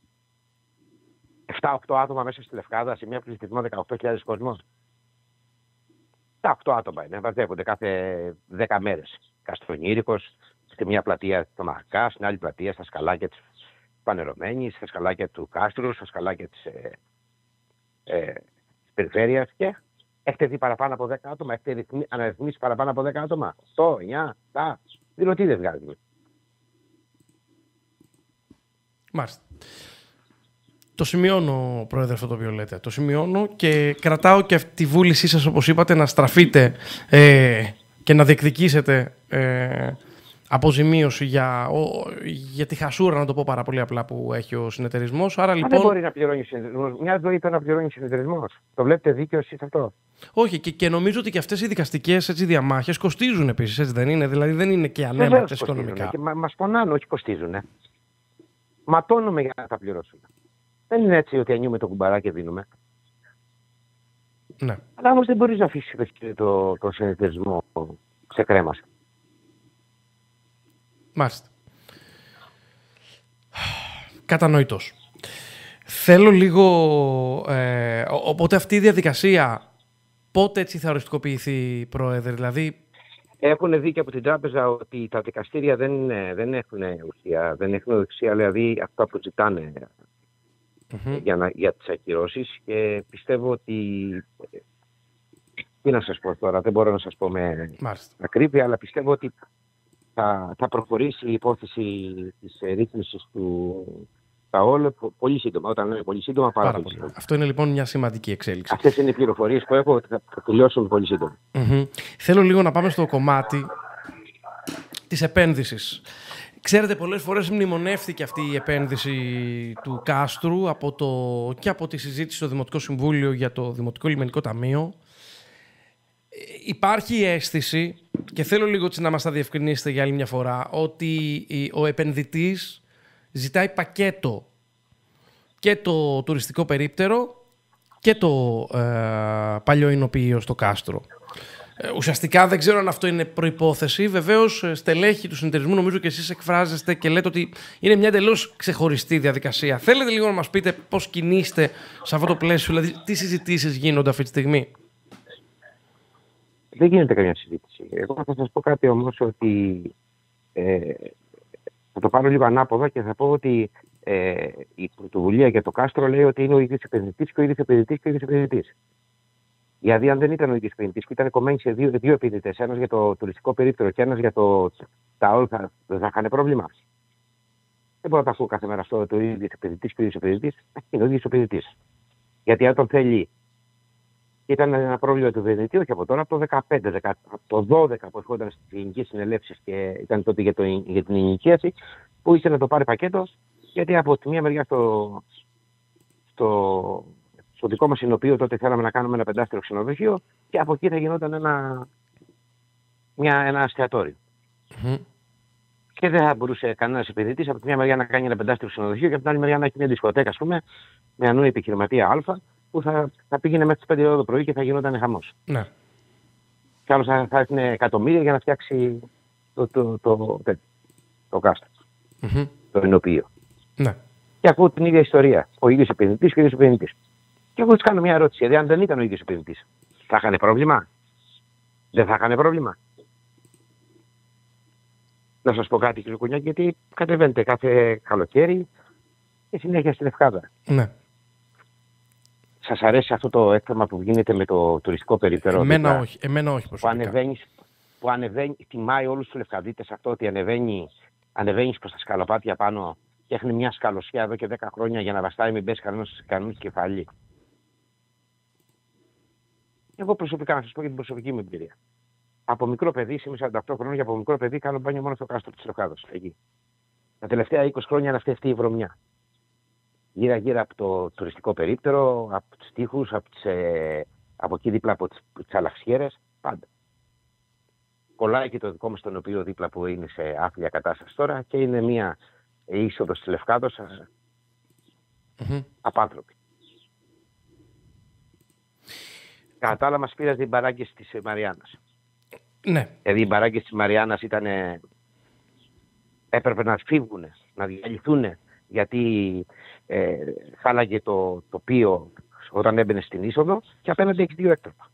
S2: επτά οκτώ άτομα μέσα στη Λευκάδα σε μια πληθυσμό δεκαοκτώ χιλιάδες κόσμο. επτά οκτώ άτομα είναι, βαζεύονται κάθε δέκα μέρες. Καστρονήρικος, στη μια πλατεία στο Μαρκά, στην άλλη πλατεία στα σκαλάκια της Πανερωμένης, στα σκαλάκια του Κάστρου, στα σκαλάκια της ε, ε, περιφέρειας και έχετε δει παραπάνω από δέκα άτομα, έχετε αναρρυθμίσει παραπάνω από δέκα άτομα. οκτώ, εννιά, επτά, δηλαδή τι δεν βγάζουμε.
S1: Μάλιστα. Το σημειώνω, Πρόεδρε, αυτό το οποίο λέτε. Το σημειώνω και κρατάω και αυτή τη βούλησή σας, όπως είπατε, να στραφείτε ε, και να διεκδικήσετε ε, αποζημίωση για, ο, για τη χασούρα, να το πω πάρα πολύ απλά, που έχει ο συνεταιρισμός. Άρα, λοιπόν...
S2: δεν μπορεί να πληρώνει ο συνεταιρισμός. Μια ζωή το να πληρώνει ο συνεταιρισμός. Το βλέπετε δίκαιο εσείς αυτό?
S1: Όχι, και, και νομίζω ότι και αυτές οι δικαστικές έτσι, διαμάχες κοστίζουν επίσης, έτσι δεν είναι? Δηλαδή δεν είναι και ανέμακτες οικονομικά.
S2: Και μα, μας πονάνε, όχι κοστίζουν. Ε. Ματώνουμε για να τα πληρώσουμε. Δεν είναι έτσι ότι ανιούμε το κουμπαρά και δίνουμε.
S1: Ναι.
S2: Αλλά όμως δεν μπορείς να αφήσεις το, το, το συνεταιρισμό σε κρέμας.
S1: Μάλιστα. Κατανοητός. Θέλω λίγο... Ε, οπότε αυτή η διαδικασία πότε έτσι θα οριστικοποιηθεί, Πρόεδρε? Δηλαδή...
S2: Έχουν δει και από την τράπεζα ότι τα δικαστήρια δεν, δεν έχουν ουσία. Δεν έχουν ουσία, δηλαδή αυτά που ζητάνε mm-hmm. για, να, για τις ακυρώσεις. Και πιστεύω ότι... Τι να σας πω τώρα, δεν μπορώ να σας πω με ακρίβεια, αλλά πιστεύω ότι θα, θα προχωρήσει η υπόθεση της ρύθμισης του ΤΑΟΛ πολύ σύντομα. Όταν λέμε πολύ σύντομα, πάρα, πάρα πολύ σύντομα.
S1: Αυτό είναι λοιπόν μια σημαντική εξέλιξη.
S2: Αυτές είναι οι πληροφορίες που έχω, ότι θα, θα τελειώσουν πολύ σύντομα.
S1: Mm-hmm. Θέλω λίγο να πάμε στο κομμάτι της επένδυσης. Ξέρετε, πολλές φορές μνημονεύτηκε αυτή η επένδυση του Κάστρου από το, και από τη συζήτηση στο Δημοτικό Συμβούλιο για το Δημοτικό Λιμενικό Ταμείο. Υπάρχει η αίσθηση, και θέλω λίγο να μας τα διευκρινίσετε για άλλη μια φορά, ότι ο επενδυτής ζητάει πακέτο και το τουριστικό περίπτερο και το ε, παλιό εινοποιείο στο Κάστρο. Ε, ουσιαστικά δεν ξέρω αν αυτό είναι προϋπόθεση. Βεβαίως, στελέχη του συνεταιρισμού, νομίζω και εσείς εκφράζεστε και λέτε ότι είναι μια εντελώς ξεχωριστή διαδικασία. Θέλετε λίγο να μας πείτε πώς κινείστε σε αυτό το πλαίσιο, δηλαδή τι συζητήσεις γίνονται αυτή τη στιγμή?
S2: Δεν γίνεται καμία συζήτηση. Εγώ θα σας πω κάτι όμως, ότι ε, θα το πάρω λίγο ανάποδα και θα πω ότι ε, η πρωτοβουλία για το Κάστρο λέει ότι είναι ο ίδιος επενδυτής και ο ίδιος επενδυτής και ο ίδιος επενδυτής. Δηλαδή, αν δεν ήταν ο ίδιος επενδυτής και ήταν κομμένοι σε δύο, δύο επενδυτές, ένας για το τουριστικό περίπτερο και ένας για το ΤΑΟΛ, θα, θα είχαν πρόβλημα. Δεν μπορώ να τα ακούω κάθε μέρα αυτό, το ίδιος επενδυτής και ο ίδιος επενδυτής. Είναι ο ίδιος επενδυτής. Γιατί αν τον θέλει. Ήταν ένα πρόβλημα του επενδυτή, όχι από τώρα, από το δεκαπέντε, από το δώδεκα που ερχόταν στις ελληνικές συνελεύσεις και ήταν τότε για, το, για την ενοικίαση, που ήθελε να το πάρει πακέτο, γιατί από τη μία μεριά στο, στο, στο δικό μας εινοποιείο τότε θέλαμε να κάνουμε ένα πεντάστερο ξενοδοχείο και από εκεί θα γινόταν ένα, μια, ένα εστιατόριο. Mm-hmm. Και δεν θα μπορούσε κανένας επενδυτής από τη μία μεριά να κάνει ένα πεντάστερο ξενοδοχείο και από την άλλη μεριά να έχει μια δισκοτέκα, ας πούμε, με ανού επιχειρηματία Α, που θα, θα πήγαινε μέχρι τις πέντε ώρα το πρωί και θα γινόταν χαμός.
S1: Ναι.
S2: Και άλλος θα, θα έθνε εκατομμύρια για να φτιάξει το, το, το, το, το, το Κάστρο, mm-hmm. το εινοποιείο.
S1: Ναι.
S2: Και ακούω την ίδια ιστορία. Ο ίδιος επενδυτής και ο ίδιος επενδυτής. Και εγώ τους κάνω μια ερώτηση. Δηλαδή, αν δεν ήταν ο ίδιος επενδυτής, θα είχαν πρόβλημα? Δεν θα είχαν πρόβλημα? Να σας πω κάτι, κύριε Κουνιάκη, γιατί κατεβαίνετε κάθε καλοκαίρι και συνέχεια στη Λευκάδα.
S1: Ναι.
S2: Σας αρέσει αυτό το έκθεμα που γίνεται με το τουριστικό περίπτερο?
S1: Εμένα δηλαδή, όχι, εμένα όχι προσωπικά.
S2: Που ανεβαίνει, που ανεβαίνει, τιμάει όλους τους Λευκαδίτες αυτό, ότι ανεβαίνει, ανεβαίνεις προς τα σκαλοπάτια πάνω και έχει μια σκαλωσιά εδώ και δέκα χρόνια για να βαστάει, μην πέσει κανένας κανένας κεφάλι. Εγώ προσωπικά, να σας πω για την προσωπική μου εμπειρία. Από μικρό παιδί, είμαι σαράντα οκτώ χρόνων, και από μικρό παιδί κάνω μπάνιο μόνο στο Κάστρο της Λευκάδας. Εκεί. Τα τελευταία είκοσι χρόνια είναι αυτή, αυτή η βρωμιά. Γύρω-γύρω από το τουριστικό περίπτερο, από τους τοίχους, από, τις, ε, από εκεί δίπλα από τις, τις αλαυσιέρες, πάντα. Κολλάει και το δικό μας το εινοποιείο δίπλα που είναι σε άθλια κατάσταση τώρα και είναι μια είσοδος της Λευκάδος mm-hmm. απάνθρωπη. Κατά άλλα μας πήραζε οι μπαράγκες της Μαριάννας.
S1: Ναι.
S2: Δηλαδή οι μπαράγκες της Μαριάννας ήταν, έπρεπε να φύγουν, να διαλυθούν, γιατί ε, χάλαγε το τοπίο όταν έμπαινε στην είσοδο και απέναντι έχει δύο έκτροπα.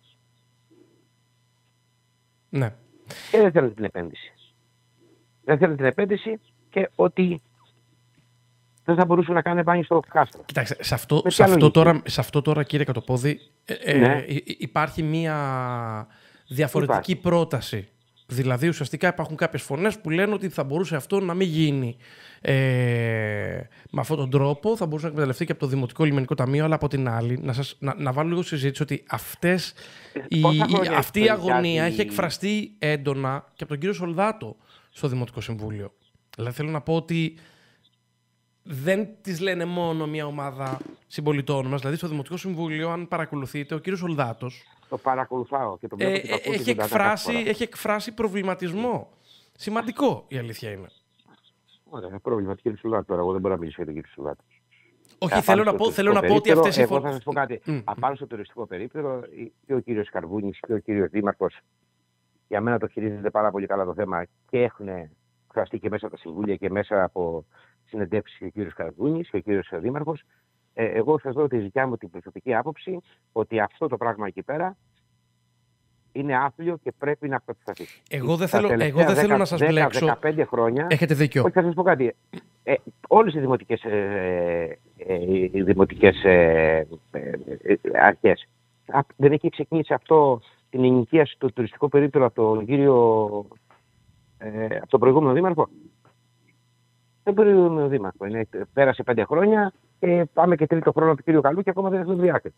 S1: Ναι.
S2: Και δεν θέλουν την επένδυση. Δεν θέλουν την επένδυση και ότι δεν θα μπορούσαν να κάνουν μπάνιο στο Κάστρο.
S1: Κοιτάξτε, σε αυτό, σε αυτό, τώρα, σε αυτό τώρα, κύριε Κατοπόδη, ε,
S2: ναι.
S1: ε, υπάρχει μία διαφορετική υπάρχει. πρόταση Δηλαδή, ουσιαστικά υπάρχουν κάποιες φωνές που λένε ότι θα μπορούσε αυτό να μην γίνει ε, με αυτόν τον τρόπο, θα μπορούσε να εκμεταλλευτεί και από το Δημοτικό Λιμενικό Ταμείο, αλλά από την άλλη, να, σας, να, να βάλω λίγο συζήτηση ότι αυτές, η, η, αυτή η αγωνία έχει εκφραστεί έντονα και από τον κύριο Σολδάτο στο Δημοτικό Συμβούλιο. Δηλαδή, θέλω να πω ότι δεν τις λένε μόνο μια ομάδα συμπολιτών μας. Δηλαδή, στο Δημοτικό Συμβούλιο, αν παρακολουθείτε, ο κύριος Σολδάτος.
S2: Το παρακολουθάω και το βλέπω.
S1: Ε,
S2: και το
S1: έχει, εκφράσει, έχει εκφράσει προβληματισμό. Σημαντικό, η αλήθεια είναι.
S2: Ωραία, πρόβλημα του κύριου Σολδάτου τώρα. Εγώ δεν μπορώ να μιλήσω για τον κύριο Σολδάτου.
S1: Όχι, θέλω να, πω, θέλω να πω ότι αυτές οι
S2: φωνές. Εγώ θα σας πω κάτι. Mm. Απάνω στο τουριστικό περίπτερο, και ο κύριος Καρβούνης και ο κύριος Δήμαρχος, για μένα το χειρίζεται πάρα πολύ καλά το θέμα και έχουν εκφραστεί και μέσα από τα συμβούλια και μέσα από συνεντεύξεις και ο κύριος Καρβούνης και ο κύριος Δήμαρχος. Ε, εγώ σας δω τη δικιά μου την προσωπική άποψη ότι αυτό το πράγμα εκεί πέρα είναι άθλιο και πρέπει να προσταθεί.
S1: Εγώ δεν θέλω, εγώ δεν θέλω να σας μπλέξω.
S2: δεκαπέντε χρόνια.
S1: Έχετε δίκιο.
S2: Όχι, θα σας πω κάτι. Ε, όλες οι δημοτικές, ε, ε, οι δημοτικές ε, ε, ε, αρχές. Α, δεν έχει ξεκινήσει αυτό την ενοικίαση του τουριστικού περίπτερου από τον κύριο, ε, από τον προηγούμενο δήμαρχο. Δεν προηγούμενο δήμαρχο. Είναι, πέρασε πέντε χρόνια και πάμε και τρίτο χρόνο του κύριου Καλού και ακόμα δεν έχουμε βρει άκρη.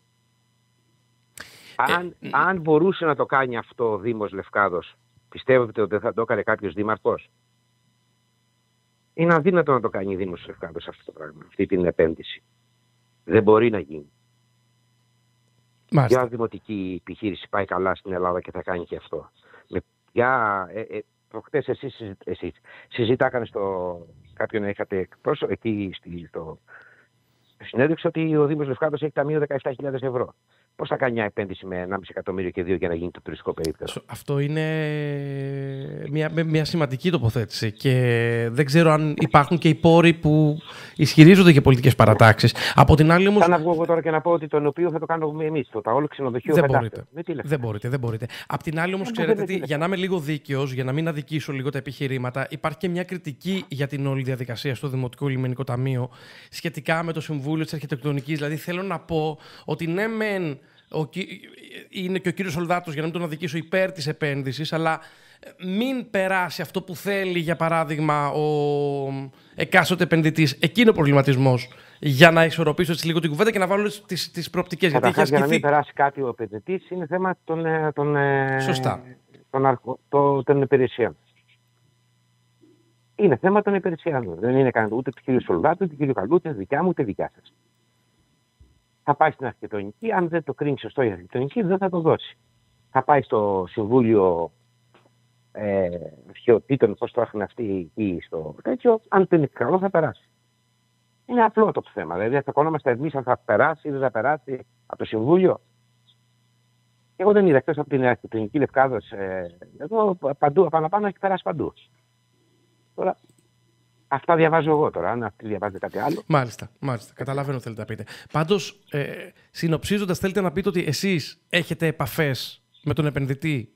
S2: Αν, ε, αν μπορούσε να το κάνει αυτό ο Δήμος Λευκάδος, πιστεύετε ότι δεν θα το έκανε κάποιος δήμαρχος? Είναι αδύνατο να το κάνει ο Δήμος Λευκάδος αυτό το πράγμα, αυτή την επένδυση. Δεν μπορεί να γίνει.
S1: Μάλιστα.
S2: Ποια δημοτική επιχείρηση πάει καλά στην Ελλάδα και θα κάνει και αυτό? Με ποια, ε, ε, προχτές εσείς, εσείς συζητάκανε στο κάποιον είχατε εκπρόσωπο εκεί στο συνέδειξε ότι ο Δήμος Λευκάδος έχει ταμείο δεκαεπτά χιλιάδες ευρώ. Πώς θα κάνει μια επένδυση με ενάμιση εκατομμύριο και δύο για να γίνει το τουριστικό περίπτερο?
S1: Αυτό είναι μια, μια σημαντική τοποθέτηση και δεν ξέρω αν υπάρχουν και οι πόροι που ισχυρίζονται και πολιτικές παρατάξεις. Από την άλλη όμως...
S2: Θα να βγω εγώ τώρα και να πω ότι τον οποίο θα το κάνουμε εμείς, το όλο ξενοδοχείο
S1: δεν μπορείτε. δεν μπορείτε. Δεν μπορείτε. Απ' την άλλη όμως, ξέρετε τι, για να είμαι λίγο δίκαιος, για να μην αδικήσω λίγο τα επιχειρήματα, υπάρχει και μια κριτική για την όλη διαδικασία στο Δημοτικό Λιμενικό Ταμείο σχετικά με το Συμβούλιο της Αρχιτεκτονικής. Δηλαδή θέλω να πω ότι ναι μεν Ο, είναι και ο κύριος Σολδάτος, για να μην τον αδικήσω, υπέρ της επένδυσης, αλλά μην περάσει αυτό που θέλει, για παράδειγμα, ο εκάστοτε επενδυτής. Εκεί είναι ο προβληματισμός. Για να ισορροπήσω έτσι λίγο την κουβέντα και να βάλω τις, τις προοπτικές.
S2: Γιατί έχει ασκηθεί... Για να μην περάσει κάτι ο επενδυτής είναι θέμα των, των,
S1: Σωστά.
S2: των, αρχο... των, των υπηρεσιών. Είναι θέμα των υπηρεσιών. Δεν είναι κανένα ούτε του κύριου Σολδάτου, ούτε του κύριου Καλού, ούτε δικιά μου, ούτε δικιά σας. Θα πάει στην αρχιτεκτονική, αν δεν το κρίνει σωστό η αρχιτεκτονική, δεν θα το δώσει. Θα πάει στο Συμβούλιο ε, Αρχαιοτήτων, πώς το έχουν αυτοί ή στο τέτοιο, αν δεν είναι καλό θα περάσει. Είναι απλό το θέμα. Δηλαδή θα τσακωνόμαστε εμείς αν θα περάσει ή δεν θα περάσει από το Συμβούλιο. Εγώ δεν είδα, εκτός από την αρχιτεκτονική Λευκάδος, ε, εδώ παντού, απάνω πάνω έχει περάσει παντού. Τώρα, αυτά διαβάζω εγώ τώρα, αν αυτή διαβάζετε κάτι άλλο.
S1: Μάλιστα, μάλιστα. Καταλαβαίνω τι θέλετε να πείτε. Πάντως, ε, συνοψίζοντας, θέλετε να πείτε ότι εσείς έχετε επαφές με τον επενδυτή?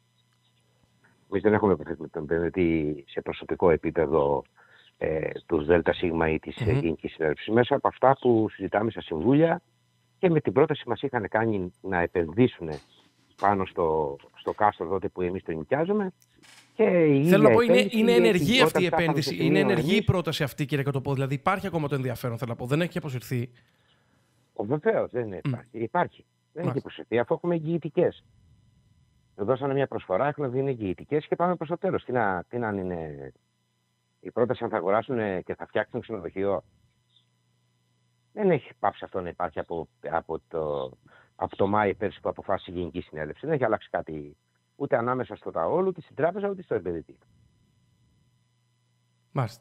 S2: Εμείς δεν έχουμε επαφές με τον επενδυτή σε προσωπικό επίπεδο ε, του ΔΣ ή της mm-hmm. Γενικής Συνέλευσης. Μέσα από αυτά που συζητάμε στα συμβούλια και με την πρόταση μας είχαν κάνει να επενδύσουν πάνω στο, στο κάστρο τότε που εμείς το νοικιάζουμε. Και θέλω
S1: να πω, είναι, είναι ενεργή αυτή η επένδυση. Είναι ενεργή η πρόταση αυτή, κύριε Κατοπόδη. Δηλαδή υπάρχει ακόμα το ενδιαφέρον, θέλω να πω. Δεν έχει αποσυρθεί.
S2: Βεβαίως, δεν υπάρχει. Mm. υπάρχει. Δεν έχει αποσυρθεί, αφού έχουμε εγγυητικές. Δώσανε μια προσφορά, έχουν δίνει εγγυητικές και πάμε προς το τέλος. Τι να, τι να είναι η πρόταση, αν θα αγοράσουν και θα φτιάξουν ξενοδοχείο? Δεν έχει πάψει αυτό να υπάρχει από, από, το, από το Μάη πέρσι που αποφάσισε η Γενική Συνέλευση. Δεν έχει αλλάξει κάτι. Ούτε ανάμεσα στο ΤΑΟΛ, ούτε στην τράπεζα, ούτε στο επενδυτή.
S1: Μάλιστα.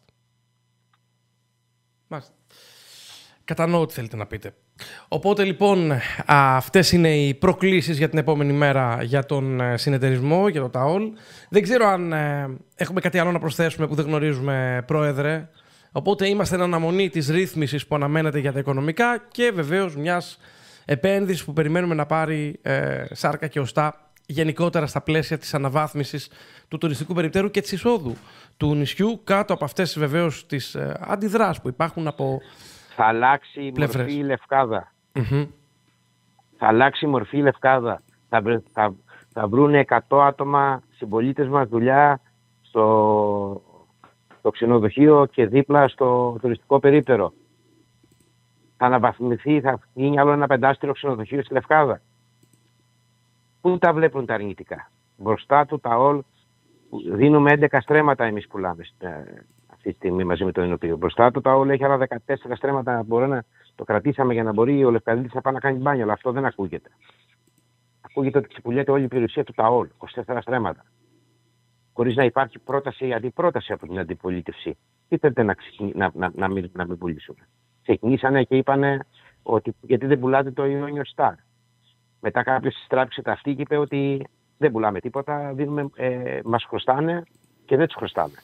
S1: Μάλιστα. Κατανοώ τι θέλετε να πείτε. Οπότε λοιπόν, αυτές είναι οι προκλήσεις για την επόμενη μέρα για τον συνεταιρισμό, για το ΤΑΟΛ. Δεν ξέρω αν ε, έχουμε κάτι άλλο να προσθέσουμε που δεν γνωρίζουμε, Πρόεδρε. Οπότε είμαστε εν αναμονή της ρύθμισης που αναμένεται για τα οικονομικά και βεβαίως μιας επένδυσης που περιμένουμε να πάρει ε, σάρκα και οστά γενικότερα στα πλαίσια της αναβάθμισης του τουριστικού περιπτέρου και της εισόδου του νησιού, κάτω από αυτές βεβαίως τις ε, αντιδράσεις που υπάρχουν από
S2: θα αλλάξει η μορφή η Λευκάδα.
S1: Mm-hmm.
S2: Θα αλλάξει η μορφή η Λευκάδα. Θα, βρ, θα, θα βρουν εκατό άτομα συμπολίτες μας δουλειά στο, στο ξενοδοχείο και δίπλα στο τουριστικό περίπτερο. Θα αναβαθμιστεί, θα γίνει άλλο ένα πεντάστερο ξενοδοχείο στη Λευκάδα. Πού τα βλέπουν τα αρνητικά? Μπροστά του τα όλ, δίνουμε έντεκα στρέμματα εμείς πουλάμε αυτή τη στιγμή μαζί με το ενωπείο. Μπροστά του τα όλ έχει άλλα δεκατέσσερα στρέμματα, μπορεί να το κρατήσαμε για να μπορεί ο Λευκαδίτης να πάει να κάνει μπάνιο, αλλά αυτό δεν ακούγεται. Ακούγεται ότι ξεπουλιέται όλη η περιουσία του ΤΑΟΛ, είκοσι τέσσερα στρέμματα. Χωρίς να υπάρχει πρόταση ή αντιπρόταση από την αντιπολίτευση. Τι θέλετε να, να, να, να, μην, να μην πουλήσουμε? Ξεκινήσανε και είπανε ότι γιατί δεν πουλάτε το Ionios Star. Μετά κάποιος στράπηξε τα αυτή και είπε ότι δεν πουλάμε τίποτα, δίνουμε, ε, μας χρωστάνε και δεν τους χρωστάμε.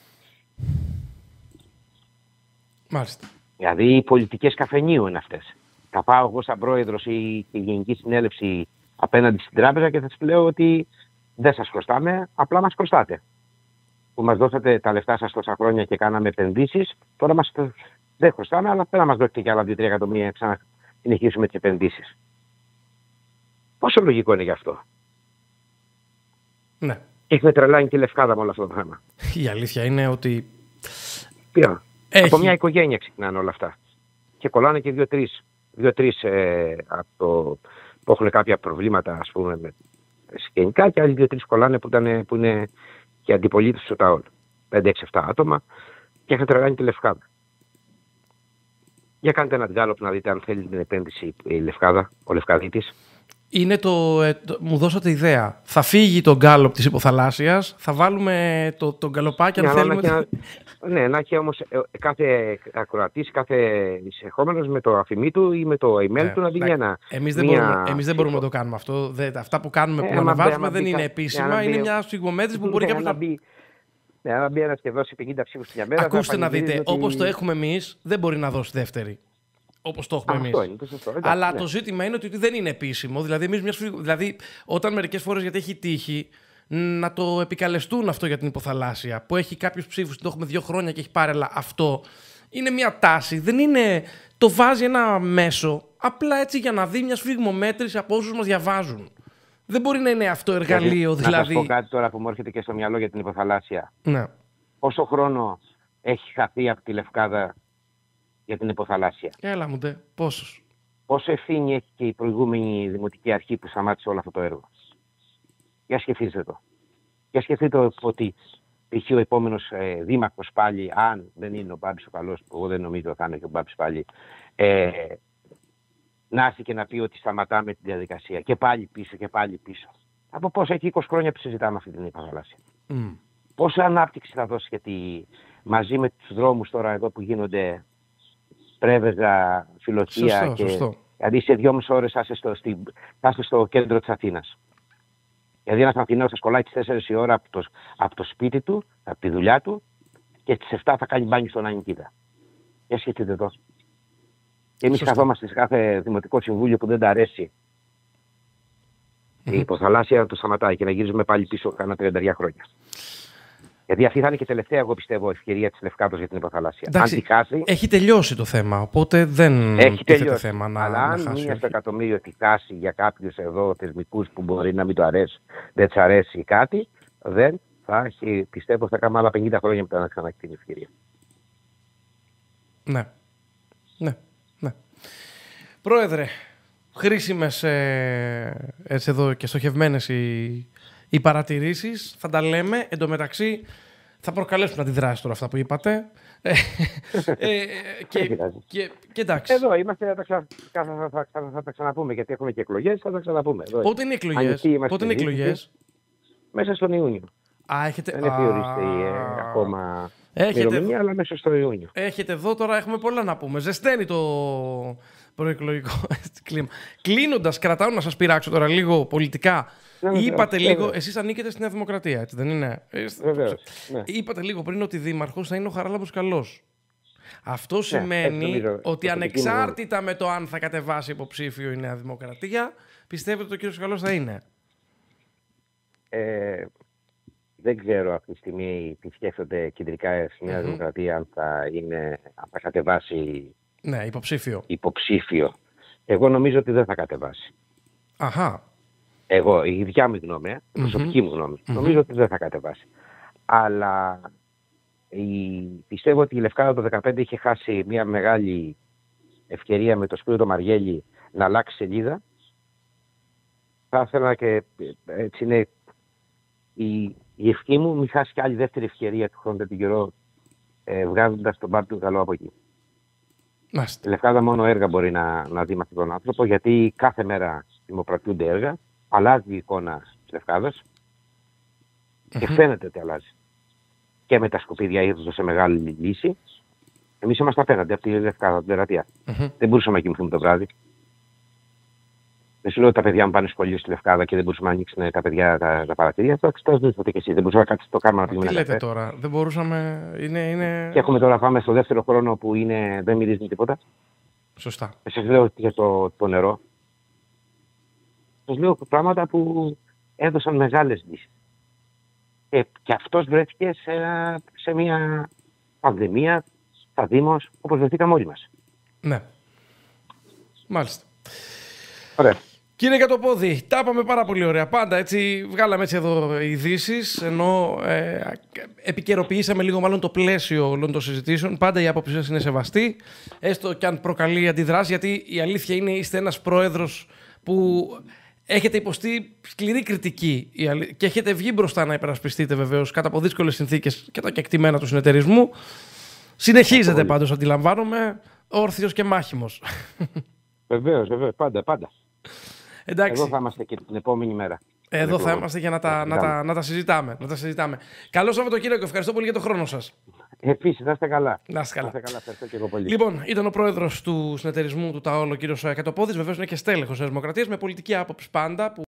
S1: Μάλιστα.
S2: Δηλαδή οι πολιτικές καφενείου είναι αυτές. Θα πάω εγώ σαν πρόεδρος ή η Γενική Συνέλευση απέναντι στην τράπεζα και θα σας λέω ότι δεν σας χρωστάμε, απλά μας χρωστάτε. Που μας δώσατε τα λεφτά σας τόσα χρόνια και κάναμε επενδύσεις, τώρα μας δεν χρωστάμε, αλλά πέρα μας δώσετε και άλλα δύο τρία εκατομμύρια για να ξανασυνεχίσουμε τις επενδύσεις. Πόσο λογικό είναι γι' αυτό?
S1: Ναι.
S2: Έχουμε τρελάνει και Λευκάδα με όλο αυτό το θέμα.
S1: Η αλήθεια είναι ότι.
S2: Ποια?
S1: Έχει...
S2: Από μια οικογένεια ξεκινάνε όλα αυτά. Και κολλάνε και δύο-τρεις. Δύο-τρεις ε, από το, που έχουν κάποια προβλήματα, ας πούμε, με συγγενικά, και άλλοι δύο-τρεις κολλάνε που, ήταν, που είναι και αντιπολίτες του ΤΑΟΛ. πέντε έξι επτά άτομα και έχουν τρελάνει τη Λευκάδα. Για κάντε ένα γκάλωπ να δείτε αν θέλει την επένδυση η Λευκάδα, ο Λευκαδίτης.
S1: Είναι το, ε, το, μου δώσατε ιδέα. Θα φύγει το γκάλωπ της υποθαλάσσιας, θα βάλουμε το, το γκαλοπάκι αν ναι, θέλουμε.
S2: Να, ναι, να έχει όμως κάθε ακροατής, κάθε εισερχόμενος με το αφημί του ή με το email ναι, του να δίνει ένα.
S1: Εμείς δεν, μια... μπορούμε, εμείς δεν μπορούμε να το κάνουμε αυτό. Δεν, αυτά που κάνουμε, ε, που ανεβάζουμε δεν μπει, είναι επίσημα. Ναι, είναι μπει, μια σφιγμομέτρηση που μπορεί
S2: ναι,
S1: κάποιος να
S2: μπει. Ναι, αν μπει ένας και δώσει πενήντα ψήφους την μέρα.
S1: Ακούστε να δείτε, ότι... όπως το έχουμε εμείς, δεν μπορεί να δώσει δεύτερη. Όπως το έχουμε εμείς.
S2: Είναι, το σωστό,
S1: αλλά
S2: ναι.
S1: το ζήτημα είναι ότι δεν είναι επίσημο. Δηλαδή, εμείς μιας... δηλαδή όταν μερικές φορές, γιατί έχει τύχει να το επικαλεστούν αυτό για την υποθαλάσσια, που έχει κάποιους ψήφους, το έχουμε δύο χρόνια και έχει πάρει, αλλά αυτό είναι μια τάση. Δεν είναι. Το βάζει ένα μέσο απλά έτσι για να δει μια σφιγμομέτρηση από όσους μας διαβάζουν. Δεν μπορεί να είναι αυτό εργαλείο.
S2: Δηλαδή,
S1: δηλαδή...
S2: Να σας πω κάτι τώρα που μου έρχεται και στο μυαλό για την υποθαλάσσια.
S1: Ναι.
S2: Πόσο χρόνο έχει χαθεί από τη Λευκάδα για την υποθαλάσσια?
S1: Έλα μου ντε, πόσος.
S2: Πόσο ευθύνη έχει και η προηγούμενη δημοτική αρχή που σταμάτησε όλο αυτό το έργο? Για σκεφτείτε το. Για σκεφτείτε το ότι π.χ. ο επόμενος ε, δήμαρχος πάλι, αν δεν είναι ο Μπάμπης ο καλός, που εγώ δεν νομίζω θα είναι και ο Μπάμπης πάλι, ε, να έρθει και να πει ότι σταματάμε τη διαδικασία και πάλι πίσω και πάλι πίσω. Από πόσο έχει είκοσι χρόνια που συζητάμε αυτή την υποθαλάσσια.
S1: Mm.
S2: Πόσο ανάπτυξη θα δώσει, γιατί μαζί με τους δρόμους τώρα εδώ που γίνονται Πρέβεζα, Φιλοχεία.
S1: Σωστό,
S2: και...
S1: σωστό. Δηλαδή
S2: σε δυόμιση ώρες θα είστε στο, στη... στο κέντρο της Αθήνας. Δηλαδή ένας Αθηναίος θα σκολάει τις τέσσερις η ώρα από το... από το σπίτι του, από τη δουλειά του, και στις επτά θα κάνει μπάνιο στον Ανικίδα. Για σκεφτείτε το. Και εμείς καθόμαστε σε κάθε δημοτικό συμβούλιο που δεν τα αρέσει. Mm-hmm. Η υποθαλάσσια το σταματάει και να γυρίζουμε πάλι πίσω κάνα τριάντα χρόνια. Γιατί αυτή θα είναι και τελευταία, εγώ πιστεύω, ευκαιρία της Λευκάδος για την υποθαλάσσια.
S1: Εντάξει,
S2: αν τη χάσει,
S1: έχει τελειώσει το θέμα, οπότε δεν
S2: έχει τελειώσει
S1: θέμα να,
S2: αλλά
S1: να
S2: αν
S1: χάσει.
S2: μία στο εκατομμύριο τη χάσει για κάποιους εδώ θεσμικούς που μπορεί να μην το αρέσει, δεν της αρέσει κάτι, δεν θα έχει, πιστεύω, θα κάνουμε άλλα πενήντα χρόνια μετά να ξανά την ευκαιρία.
S1: Ναι. Ναι. Ναι. Πρόεδρε, χρήσιμες ε, έτσι εδώ και στοχευμένες οι, οι παρατηρήσεις. Θα τα λέμε. Εν τω μεταξύ θα προκαλέσουν αντιδράσεις τώρα αυτά που είπατε. ε, ε, και, και, και εντάξει.
S2: Εδώ είμαστε, θα τα, ξα... θα, θα, θα, θα τα ξαναπούμε, γιατί έχουμε και εκλογές, θα τα ξαναπούμε. Εδώ.
S1: Πότε είναι οι εκλογές? Πότε είναι οι εκλογές?
S2: Μέσα στον Ιούνιο.
S1: Α, έχετε...
S2: Δεν έχει οριστεί ε, ακόμα ημερομηνία, αλλά μέσα στο Ιούνιο.
S1: Έχετε εδώ τώρα, έχουμε πολλά να πούμε. Ζεσταίνει το προεκλογικό κλίμα. Κλείνοντας, κρατάω να σας πειράξω τώρα λίγο πολιτικά. Ναι, είπατε ναι, λίγο, ναι. Εσείς ανήκετε στη Νέα Δημοκρατία, έτσι δεν είναι?
S2: Βεβαίως. Ναι.
S1: Είπατε λίγο πριν ότι δήμαρχος θα είναι ο Χαράλαμπος Καλός. Αυτό ναι, σημαίνει ότι ανεξάρτητα με το αν θα κατεβάσει υποψήφιο η Νέα Δημοκρατία, πιστεύετε ότι ο κύριος Καλός θα είναι?
S2: Ε, δεν ξέρω αυτή τη στιγμή τι σκέφτονται κεντρικά στη Νέα mm-hmm. Δημοκρατία, αν θα, είναι, αν θα κατεβάσει
S1: ναι, υποψήφιο.
S2: υποψήφιο. Εγώ νομίζω ότι δεν θα κατεβάσει.
S1: Αχα.
S2: Εγώ, η δικιά μου γνώμη, η mm-hmm. προσωπική μου γνώμη, mm-hmm. νομίζω ότι δεν θα κατεβάσει. Αλλά η... πιστεύω ότι η Λευκάδα το δεκαπέντε είχε χάσει μια μεγάλη ευκαιρία με το Σπύρο το Μαριέλη να αλλάξει σελίδα. Θα ήθελα και έτσι είναι η, η ευχή μου, μην χάσει και άλλη δεύτερη ευκαιρία του χρόνου την καιρό ε, βγάζοντας τον Πάρτου καλό από εκεί.
S1: Μάστε.
S2: Η Λευκάδα μόνο έργα μπορεί να, να δει με αυτόν τον άνθρωπο, γιατί κάθε μέρα δημοπρατούνται έργα, αλλάζει η εικόνα της Λευκάδας mm-hmm. και φαίνεται ότι αλλάζει. Και με τα σκουπίδια ήρθε σε μεγάλη λύση. Εμείς είμαστε απέναντι από τη Λευκάδα, από την Τερατεία. Mm-hmm. Δεν μπορούσαμε να κοιμηθούμε το βράδυ. Δεν σου λέω ότι τα παιδιά μου πάνε σχολείο στη Λευκάδα και δεν μπορούσαμε να ανοίξουν τα παιδιά τα, τα παρατηρία. Το εξετάζω και εσύ. Δεν μπορούσαμε να κάτσει το κάμα να πούμε.
S1: Τι λέτε τώρα, δεν μπορούσαμε. Είναι, είναι...
S2: Και έχουμε τώρα πάμε στο δεύτερο χρόνο που είναι, δεν μυρίζει τίποτα.
S1: Σωστά.
S2: Σας λέω για το, το νερό. Σας λέω πράγματα που έδωσαν μεγάλες λύσεις. Και, και αυτός βρέθηκε σε, σε μια πανδημία, στα Δήμος, όπως βρεθήκαμε όλοι μας.
S1: Ναι. Μάλιστα.
S2: Ωραία.
S1: Κύριε Κατοπόδη, τα είπαμε πάρα πολύ ωραία. Πάντα έτσι βγάλαμε έτσι εδώ ειδήσεις, ενώ ε, επικαιροποιήσαμε λίγο μάλλον το πλαίσιο όλων των συζητήσεων. Πάντα η άποψή σας είναι σεβαστή, έστω και αν προκαλεί αντιδράση, γιατί η αλήθεια είναι είστε ένας πρόεδρος που έχετε υποστεί σκληρή κριτική και έχετε βγει μπροστά να υπερασπιστείτε βεβαίως κάτω από δύσκολες συνθήκες και τα κεκτημένα του συνεταιρισμού. Συνεχίζετε πάντως, αντιλαμβάνομαι, όρθιος και μάχημος.
S2: Βεβαίως, βεβαίως, πάντα, πάντα.
S1: Εντάξει.
S2: Εδώ θα είμαστε και την επόμενη μέρα.
S1: Εδώ θα είμαστε για να τα, να τα, να τα συζητάμε. Να τα συζητάμε. Καλό Σαββατοκύριακο. Ευχαριστώ πολύ για τον χρόνο σας.
S2: Επίσης, να είστε καλά.
S1: Να είστε καλά.
S2: Να είστε καλά. Ευχαριστώ και εγώ πολύ.
S1: Λοιπόν, ήταν ο πρόεδρος του συνεταιρισμού του ΤΑΟΛ, ο κύριος Κατοπόδης. Βεβαίως είναι και στέλεχος της Δημοκρατίας, με πολιτική άποψη πάντα. Που